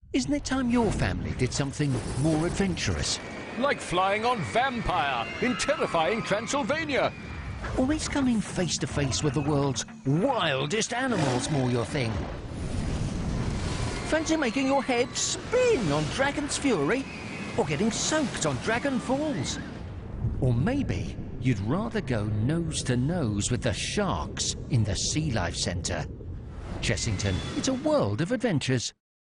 Isn't it time your family did something more adventurous? Like flying on Vampire in terrifying Transylvania. Always coming face to face with the world's wildest animals more your thing? Fancy making your head spin on Dragon's Fury? Or getting soaked on Dragon Falls? Or maybe you'd rather go nose to nose with the sharks in the Sea Life Centre. Chessington, it's a world of adventures.